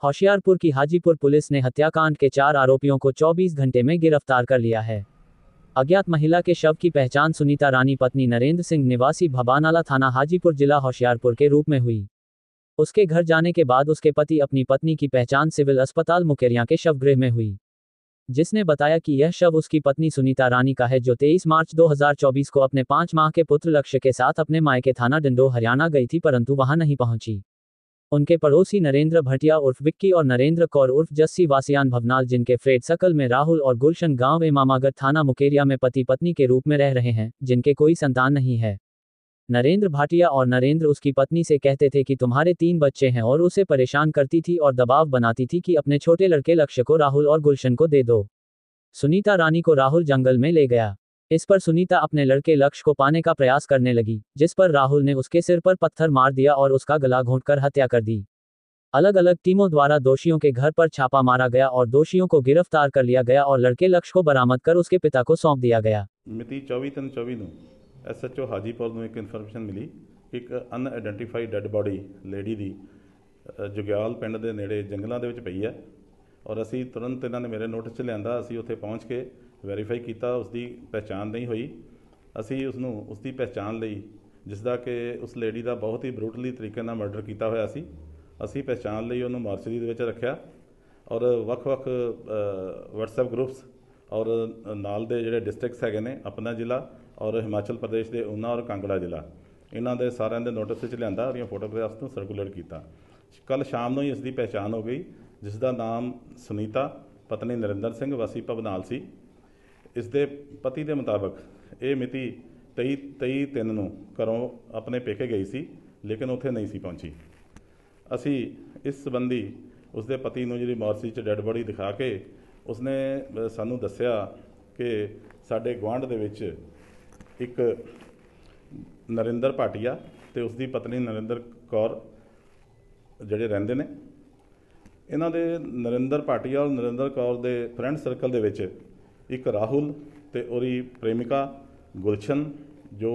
होशियारपुर की हाजीपुर पुलिस ने हत्याकांड के 4 आरोपियों को 24 घंटे में गिरफ्तार कर लिया है। अज्ञात महिला के शव की पहचान सुनीता रानी पत्नी नरेंद्र सिंह निवासी भबानाला थाना हाजीपुर जिला होशियारपुर के रूप में हुई। उसके घर जाने के बाद उसके पति अपनी पत्नी की पहचान सिविल अस्पताल मुकेरियां के शवगृह में हुई, जिसने बताया कि यह शव उसकी पत्नी सुनीता रानी का है, जो 23 मार्च 2024 को अपने 5 माह के पुत्र लक्ष्य के साथ अपने मायके थाना डिंडो हरियाणा गई थी, परंतु वहां नहीं पहुंची। उनके पड़ोसी नरेंद्र भटिया उर्फ विक्की और नरेंद्र कौर उर्फ जस्सी वासियान भवनाल, जिनके फ्रेड सर्कल में राहुल और गुलशन गांव इमामागढ़ थाना मुकेरिया में पति पत्नी के रूप में रह रहे हैं, जिनके कोई संतान नहीं है। नरेंद्र भाटिया और नरेंद्र उसकी पत्नी से कहते थे कि तुम्हारे 3 बच्चे हैं और उसे परेशान करती थी और दबाव बनाती थी कि अपने छोटे लड़के लक्ष्य को राहुल और गुलशन को दे दो। सुनीता रानी को राहुल जंगल में ले गया। इस पर सुनीता अपने लड़के लक्ष्य को पाने का प्रयास करने लगी, जिस पर राहुल ने उसके सिर पर पत्थर मार दिया और उसका गला घोंटकर हत्या कर दी। अलग अलग टीमों द्वारा दोषियों के घर पर छापा मारा गया और दोषियों को गिरफ्तार कर लिया गया और लड़के लक्ष्य को बरामद कर उसके पिता को सौंप दिया गया। मिति 24/3/24 ਨੂੰ SHO ਹਾਜੀਪੁਰ ਨੂੰ ਇੱਕ ਇਨਫੋਰਮੇਸ਼ਨ ਮਿਲੀ ਕਿ ਇੱਕ ਅਨਆਇਡੈਂਟੀਫਾਈਡ ਡੈੱਡ ਬੋਡੀ ਲੇਡੀ ਦੀ ਜੁਗਿਆਲ ਪਿੰਡ ਦੇ ਨੇੜੇ ਜੰਗਲਾਂ ਦੇ ਵਿੱਚ ਪਈ ਹੈ ਔਰ ਅਸੀਂ ਤੁਰੰਤ ਇਹਨਾਂ ਨੇ ਮੇਰੇ ਨੋਟਿਸ 'ਚ ਲਿਆਂਦਾ। ਅਸੀਂ ਉੱਥੇ ਪਹੁੰਚ ਕੇ ਵੈਰੀਫਾਈ ਕੀਤਾ, ਉਸਦੀ ਪਹਿਚਾਣ ਨਹੀਂ ਹੋਈ। ਅਸੀਂ ਉਸਨੂੰ ਉਸਦੀ ਪਹਿਚਾਣ ਲਈ, ਜਿਸ ਦਾ ਕਿ ਉਸ ਲੇਡੀ ਦਾ ਬਹੁਤ ਹੀ ਬਰੂਟਲੀ ਤਰੀਕੇ ਨਾਲ ਮਰਡਰ ਕੀਤਾ ਹੋਇਆ ਸੀ, ਅਸੀਂ ਪਹਿਚਾਣ ਲਈ ਉਹਨੂੰ ਮਾਰਚਰੀ ਦੇ ਵਿੱਚ ਰੱਖਿਆ ਔਰ ਵੱਖ-ਵੱਖ WhatsApp ਗਰੁੱਪਸ ਔਰ ਨਾਲ ਦੇ ਜਿਹੜੇ ਡਿਸਟ੍ਰਿਕਟਸ ਹੈਗੇ ਨੇ, ਆਪਣਾ ਜ਼ਿਲ੍ਹਾ ਔਰ ਹਿਮਾਚਲ ਪ੍ਰਦੇਸ਼ ਦੇ ਊਨਾ ਔਰ ਕਾਂਗੜਾ ਜ਼ਿਲ੍ਹਾ, ਇਹਨਾਂ ਦੇ ਸਾਰਿਆਂ ਦੇ ਨੋਟਿਸ ਵਿੱਚ ਲਿਆਂਦਾ ਔਰ ਇਹ ਫੋਟੋਗ੍ਰਾਫਸ ਨੂੰ ਸਰਕੂਲੇਟ ਕੀਤਾ। ਕੱਲ੍ਹ ਸ਼ਾਮ ਨੂੰ ਹੀ ਇਸ ਦੀ ਪਹਿਚਾਣ ਹੋ ਗਈ, ਜਿਸ ਦਾ ਨਾਮ ਸੁਨੀਤਾ ਪਤਨੀ ਨਰਿੰਦਰ ਸਿੰਘ ਵਾਸੀ ਭਵਨਾਲ ਸੀ। ਇਸ ਦੇ ਪਤੀ ਦੇ ਮੁਤਾਬਕ ਇਹ ਮਿਤੀ 23/3 ਨੂੰ ਘਰੋਂ ਆਪਣੇ ਪੇਕੇ ਗਈ ਸੀ, ਲੇਕਿਨ ਉੱਥੇ ਨਹੀਂ ਸੀ ਪਹੁੰਚੀ। ਅਸੀਂ ਇਸ ਸੰਬੰਧੀ ਉਸਦੇ ਪਤੀ ਨੂੰ ਜਿਹੜੀ ਮੋਰਚੀ 'ਚ ਡੈੱਡ ਬੋਡੀ ਦਿਖਾ ਕੇ ਉਸਨੇ ਸਾਨੂੰ ਦੱਸਿਆ ਕਿ ਸਾਡੇ ਗੁਆਂਢ ਦੇ ਵਿੱਚ ਇੱਕ ਨਰਿੰਦਰ ਭਾਟੀਆ ਅਤੇ ਉਸਦੀ ਪਤਨੀ ਨਰਿੰਦਰ ਕੌਰ ਜਿਹੜੇ ਰਹਿੰਦੇ ਨੇ। ਇਹਨਾਂ ਦੇ ਨਰਿੰਦਰ ਭਾਟੀਆ ਔਰ ਨਰਿੰਦਰ ਕੌਰ ਦੇ ਫਰੈਂਡ ਸਰਕਲ ਦੇ ਵਿੱਚ ਇੱਕ ਰਾਹੁਲ ਅਤੇ ਉਹਦੀ ਪ੍ਰੇਮਿਕਾ ਗੁਲਸ਼ਨ, ਜੋ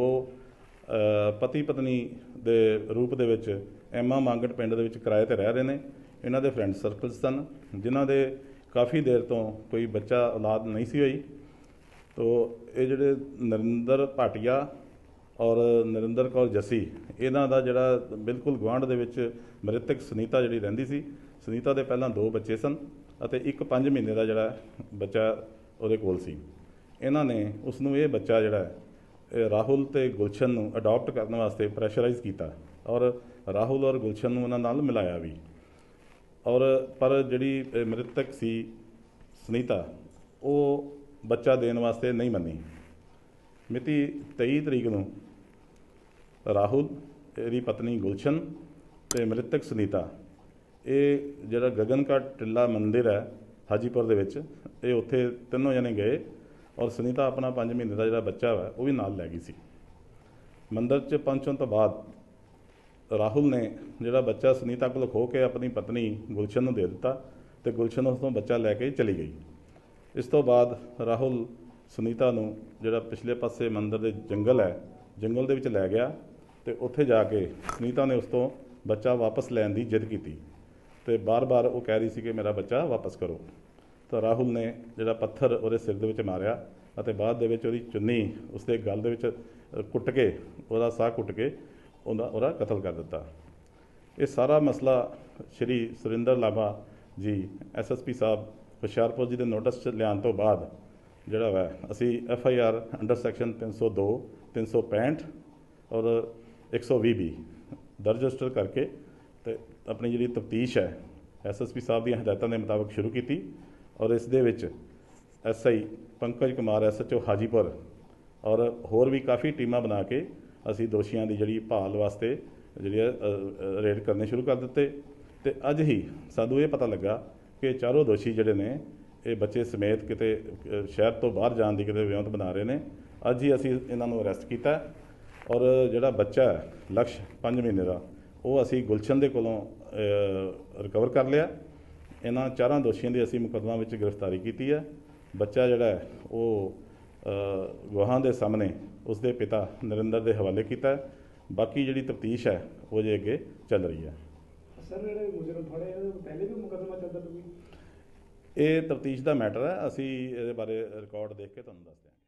ਪਤੀ ਪਤਨੀ ਦੇ ਰੂਪ ਦੇ ਵਿੱਚ ਇਮਾਮਾਗੜ ਪਿੰਡ ਦੇ ਵਿੱਚ ਕਿਰਾਏ 'ਤੇ ਰਹਿ ਰਹੇ ਨੇ। ਇਹਨਾਂ ਦੇ ਫਰੈਂਡ ਸਰਕਲ ਸਨ, ਜਿਨ੍ਹਾਂ ਦੇ ਕਾਫੀ ਦੇਰ ਤੋਂ ਕੋਈ ਬੱਚਾ ਔਲਾਦ ਨਹੀਂ ਸੀ ਹੋਈ। ਤੋ ਇਹ ਜਿਹੜੇ ਨਰਿੰਦਰ ਭਾਟੀਆ ਔਰ ਨਰਿੰਦਰ ਕੌਰ ਜੱਸੀ, ਇਹਨਾਂ ਦਾ ਜਿਹੜਾ ਬਿਲਕੁਲ ਗੁਆਂਢ ਦੇ ਵਿੱਚ ਮ੍ਰਿਤਕ ਸੁਨੀਤਾ ਜਿਹੜੀ ਰਹਿੰਦੀ ਸੀ, ਸੁਨੀਤਾ ਦੇ ਪਹਿਲਾਂ 2 ਬੱਚੇ ਸਨ ਅਤੇ ਇੱਕ 5 ਮਹੀਨੇ ਦਾ ਜਿਹੜਾ ਬੱਚਾ ਉਹਦੇ ਕੋਲ ਸੀ। ਇਹਨਾਂ ਨੇ ਉਸ ਨੂੰ ਇਹ ਬੱਚਾ ਜਿਹੜਾ ਰਾਹੁਲ ਅਤੇ ਗੁਲਸ਼ਨ ਨੂੰ ਅਡੋਪਟ ਕਰਨ ਵਾਸਤੇ ਪ੍ਰੈਸ਼ਰਾਈਜ਼ ਕੀਤਾ ਔਰ ਰਾਹੁਲ ਔਰ ਗੁਲਸ਼ਨ ਨੂੰ ਉਹਨਾਂ ਨਾਲ ਮਿਲਾਇਆ ਵੀ। ਔਰ ਪਰ ਜਿਹੜੀ ਮ੍ਰਿਤਕ ਸੀ ਸੁਨੀਤਾ, ਉਹ ਬੱਚਾ ਦੇਣ ਵਾਸਤੇ ਨਹੀਂ ਮੰਨੀ। ਮਿਤੀ 23 ਤਰੀਕ ਨੂੰ ਰਾਹੁਲ, ਇਹਦੀ ਪਤਨੀ ਗੁਲਸ਼ਨ ਅਤੇ ਮ੍ਰਿਤਕ ਸੁਨੀਤਾ, ਇਹ ਜਿਹੜਾ ਗਗਨਕਾ ਟਿੱਲਾ ਮੰਦਿਰ ਹੈ ਹਾਜੀਪੁਰ ਦੇ ਵਿੱਚ, ਇਹ ਉੱਥੇ ਤਿੰਨੋਂ ਜਣੇ ਗਏ ਔਰ ਸੁਨੀਤਾ ਆਪਣਾ 5 ਮਹੀਨੇ ਦਾ ਜਿਹੜਾ ਬੱਚਾ ਵਾ ਉਹ ਵੀ ਨਾਲ ਲੈ ਗਈ ਸੀ। ਮੰਦਿਰ 'ਚ ਪਹੁੰਚਣ ਤੋਂ ਬਾਅਦ ਰਾਹੁਲ ਨੇ ਜਿਹੜਾ ਬੱਚਾ ਸੁਨੀਤਾ ਕੋਲ ਖੋਹ ਕੇ ਆਪਣੀ ਪਤਨੀ ਗੁਲਸ਼ਨ ਨੂੰ ਦੇ ਦਿੱਤਾ ਅਤੇ ਗੁਲਸ਼ਨ ਉਸ ਤੋਂ ਬੱਚਾ ਲੈ ਕੇ ਚਲੀ ਗਈ। ਇਸ ਤੋਂ ਬਾਅਦ ਰਾਹੁਲ ਸੁਨੀਤਾ ਨੂੰ ਜਿਹੜਾ ਪਿਛਲੇ ਪਾਸੇ ਮੰਦਿਰ ਦੇ ਜੰਗਲ ਹੈ, ਜੰਗਲ ਦੇ ਵਿੱਚ ਲੈ ਗਿਆ ਅਤੇ ਉੱਥੇ ਜਾ ਕੇ ਸੁਨੀਤਾ ਨੇ ਉਸ ਤੋਂ ਬੱਚਾ ਵਾਪਸ ਲੈਣ ਦੀ ਜਿੱਦ ਕੀਤੀ ਅਤੇ ਬਾਰ-ਬਾਰ ਉਹ ਕਹਿ ਰਹੀ ਸੀ ਕਿ ਮੇਰਾ ਬੱਚਾ ਵਾਪਸ ਕਰੋ। ਤਾਂ ਰਾਹੁਲ ਨੇ ਜਿਹੜਾ ਪੱਥਰ ਉਹਦੇ ਸਿਰ ਦੇ ਵਿੱਚ ਮਾਰਿਆ ਅਤੇ ਬਾਅਦ ਦੇ ਵਿੱਚ ਉਹਦੀ ਚੁੰਨੀ ਉਸਦੇ ਗਲ ਦੇ ਵਿੱਚ ਕੁੱਟ ਕੇ, ਉਹਦਾ ਸਾਹ ਕੁੱਟ ਕੇ ਉਹਦਾ ਕਤਲ ਕਰ ਦਿੱਤਾ। ਇਹ ਸਾਰਾ ਮਸਲਾ ਸ਼੍ਰੀ ਸੁਰਿੰਦਰ ਲਾਂਬਾ ਜੀ SSP ਸਾਹਿਬ ਹੁਸ਼ਿਆਰਪੁਰ ਜੀ ਦੇ ਨੋਟਿਸ 'ਚ ਲਿਆਉਣ ਤੋਂ ਬਾਅਦ ਜਿਹੜਾ ਵਾ ਅਸੀਂ FIR ਅੰਡਰ ਸੈਕਸ਼ਨ 302, 365 ਔਰ 120B ਦਰਜ ਰਜਿਸਟਰ ਕਰਕੇ ਅਤੇ ਆਪਣੀ ਜਿਹੜੀ ਤਫਤੀਸ਼ ਹੈ SSP ਸਾਹਿਬ ਦੀਆਂ ਹਦਾਇਤਾਂ ਦੇ ਮੁਤਾਬਕ ਸ਼ੁਰੂ ਕੀਤੀ ਔਰ ਇਸ ਦੇ ਵਿੱਚ SI ਪੰਕਜ ਕੁਮਾਰ SHO ਹਾਜੀਪੁਰ ਔਰ ਹੋਰ ਵੀ ਕਾਫੀ ਟੀਮਾਂ ਬਣਾ ਕੇ ਅਸੀਂ ਦੋਸ਼ੀਆਂ ਦੀ ਜਿਹੜੀ ਭਾਲ ਵਾਸਤੇ ਜਿਹੜੀ ਰੇਡ ਕਰਨੇ ਸ਼ੁਰੂ ਕਰ ਦਿੱਤੇ। ਅਤੇ ਅੱਜ ਹੀ ਸਾਨੂੰ ਇਹ ਪਤਾ ਲੱਗਾ ਕਿ ਚਾਰੋਂ ਦੋਸ਼ੀ ਜਿਹੜੇ ਨੇ ਇਹ ਬੱਚੇ ਸਮੇਤ ਕਿਤੇ ਸ਼ਹਿਰ ਤੋਂ ਬਾਹਰ ਜਾਣ ਦੀ ਕਿਤੇ ਵਿਉਂਤ ਬਣਾ ਰਹੇ ਨੇ। ਅੱਜ ਹੀ ਅਸੀਂ ਇਹਨਾਂ ਨੂੰ ਅਰੈਸਟ ਕੀਤਾ ਔਰ ਜਿਹੜਾ ਬੱਚਾ ਹੈ ਲਕਸ਼ 5 ਮਹੀਨੇ ਦਾ, ਉਹ ਅਸੀਂ ਗੁਲਸ਼ਨ ਦੇ ਕੋਲੋਂ ਰਿਕਵਰ ਕਰ ਲਿਆ। ਇਹਨਾਂ ਚਾਰਾਂ ਦੋਸ਼ੀਆਂ ਦੀ ਅਸੀਂ ਮੁਕੱਦਮਾ ਵਿੱਚ ਗ੍ਰਿਫਤਾਰੀ ਕੀਤੀ ਹੈ। ਬੱਚਾ ਜਿਹੜਾ ਹੈ ਉਹ ਗਵਾਹਾਂ ਦੇ ਸਾਹਮਣੇ ਉਸਦੇ ਪਿਤਾ ਨਰਿੰਦਰ ਦੇ ਹਵਾਲੇ ਕੀਤਾ ਹੈ। ਬਾਕੀ ਜਿਹੜੀ ਤਫਤੀਸ਼ ਹੈ ਉਹ ਜੇ ਅੱਗੇ ਚੱਲ ਰਹੀ ਹੈ। ਸਰ ਜਿਹੜੇ ਮੁਜਰਮ ਫੜੇ ਪਹਿਲੇ ਵੀ ਮੁਕੱਦਮਾ ਸਕਦਾ ਕੋਈ? ਇਹ ਤਫਤੀਸ਼ ਦਾ ਮੈਟਰ ਹੈ, ਅਸੀਂ ਇਹਦੇ ਬਾਰੇ ਰਿਕਾਰਡ ਦੇਖ ਕੇ ਤੁਹਾਨੂੰ ਦੱਸ ਦਿਆਂਗੇ।